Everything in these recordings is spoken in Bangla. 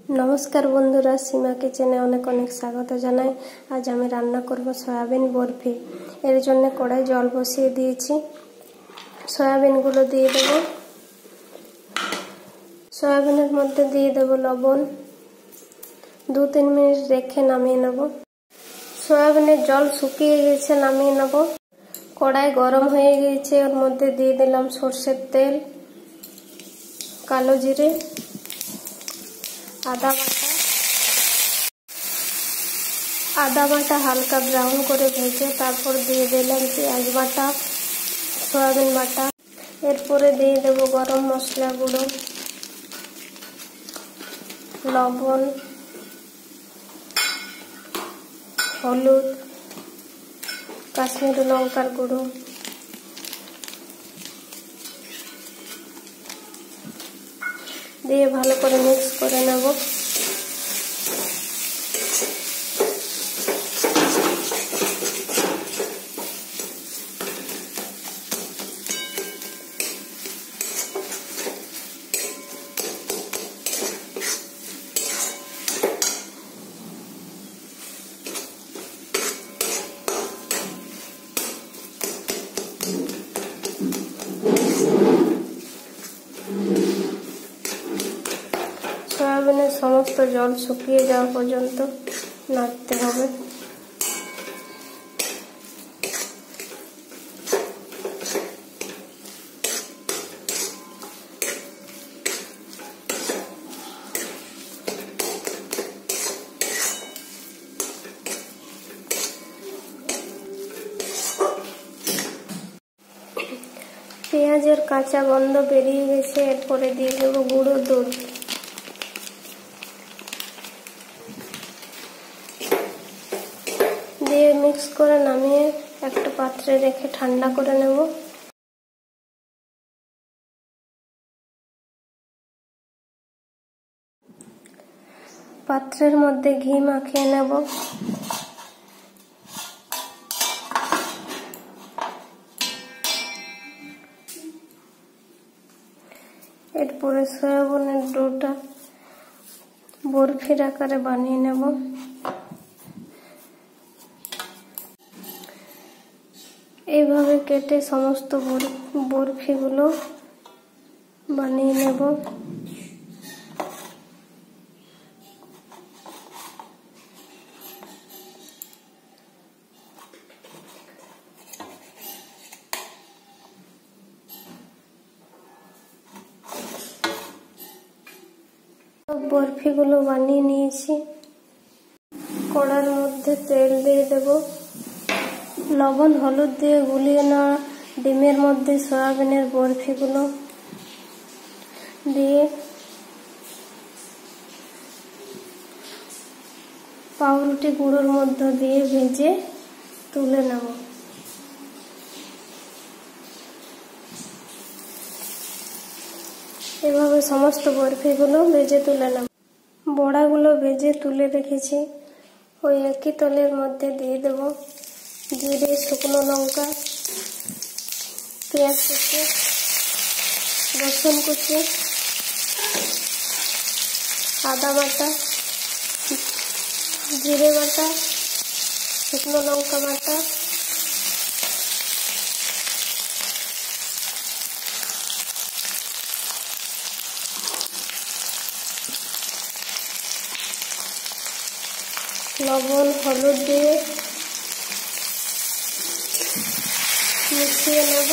নমস্কার বন্ধুরা, সীমা কিচেনে অনেক অনেক স্বাগত জানাই। আজ আমি রান্না করব সয়াবিন বরফি। এর জন্য কড়াই জল বসিয়ে দিয়েছি। সয়াবিনগুলো দিয়ে দেব। সয়াবিনের মধ্যে দিয়ে দেব লবণ। 2-3 মিনিট রেখে নামিয়ে নেব। সয়াবিনের জল শুকিয়ে গেছে, নামিয়ে নেব। কড়াই গরম হয়ে গিয়েছে, ওর মধ্যে দিয়ে দিলাম সরষের তেল, কালো জিরে, আদা বাটা হালকা ব্রাউন করে ভেজে তারপর দিয়ে দিলাম পেঁয়াজ বাটা, সয়াবিন বাটা। এরপরে দিয়ে দেব গরম মশলা গুঁড়ো, লবণ, হলুদ, কাশ্মীরি লঙ্কার গুঁড়ো, দিয়ে ভালো করে মিক্স করে নেব। সয়াবিনের সমস্ত জল শুকিয়ে যাওয়া পর্যন্ত নাড়তে হবে। পেঁয়াজের কাঁচা গন্ধ বেরিয়ে গেছে। এরপরে দিয়ে দেব গুঁড়ো দুধ। দিয়ে মিক্স করে নামিয়ে একটা পাত্রে রেখে ঠান্ডা করে নেব। পাত্রের মধ্যে ঘি মাখিয়ে নেব। এরপরে সয়াবিনের ডোটা বরফির আকারে বানিয়ে নেব। এইভাবে কেটে সমস্ত বরফিগুলো বানিয়ে নেব। বরফিগুলো বানিয়ে নিয়েছি। কড়ার মধ্যে তেল দিয়ে দেব। লবণ হলুদ দিয়ে গুলিয়ে নেওয়া ডিমের মধ্যে সয়াবিনের বরফিগুলো দিয়ে পাউরুটি গুঁড়োর মধ্যে দিয়ে ভেজে তুলে নেব। এভাবে সমস্ত বরফিগুলো ভেজে তুলে নেব। বড়াগুলো ভেজে তুলে রেখেছি। ওই একই তেলের মধ্যে দিয়ে দেব জিরে, শুকনো লঙ্কা, পেঁয়াজ কুচি, রসুন কুচি, আদা বাটা, জিরে বাটা, শুকনো লঙ্কা বাটা, লবণ, হলুদ দিয়ে মিশিয়ে নেব।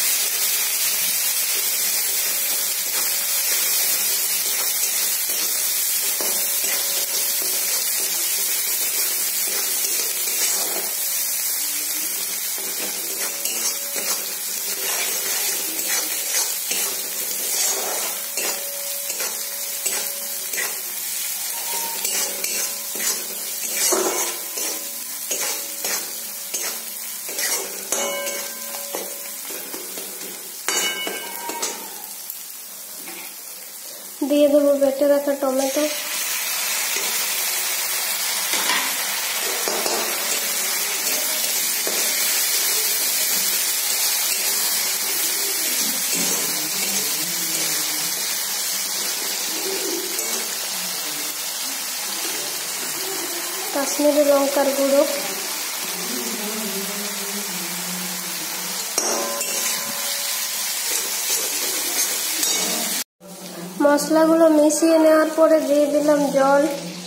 দিয়ে দেবো বেটে রাখা টমেটো, কাশ্মীরি লঙ্কার গুঁড়ো, মশলাগুলো মিশিয়ে নেওয়ার পরে দিয়ে দিলাম জল।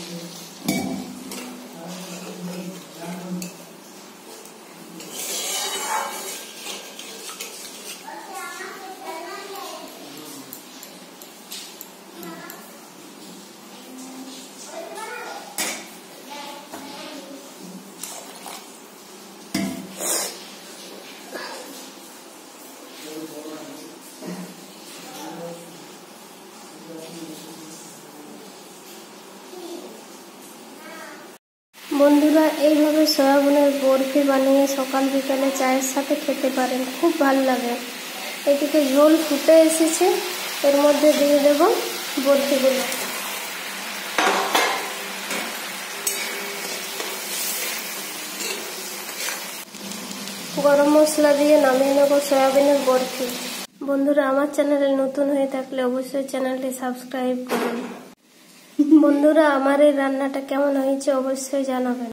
বন্ধুরা, এইভাবে সয়াবিনের বরফি বানিয়ে সকাল বিকালে চায়ের সাথে খেতে পারেন, খুব ভালো লাগে। এদিকে ঝোল ফুটে এসেছে, এর মধ্যে দিয়ে দেব বরফিগুলো। গরম মশলা দিয়ে নামিয়ে নেব সয়াবিনের বরফি। বন্ধুরা, আমার চ্যানেলে নতুন হয়ে থাকলে অবশ্যই চ্যানেলটি সাবস্ক্রাইব করুন। বন্ধুরা, আমার এই রান্নাটা কেমন হয়েছে অবশ্যই জানাবেন।